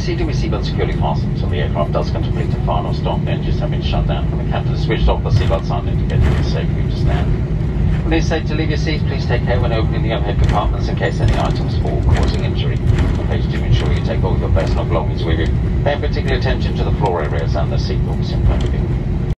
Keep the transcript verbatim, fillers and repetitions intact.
seated with seatbelt securely fastened until the aircraft does come to complete a final stop. The engines have been shut down and the captain has switched off the seatbelt sign indicating it is safe for you to stand. When it is safe to leave your seat, please take care when opening the overhead compartments in case any items fall, causing injury. Please do ensure you take all your personal belongings with you. Pay particular attention to the floor areas and the seat belts in front of you.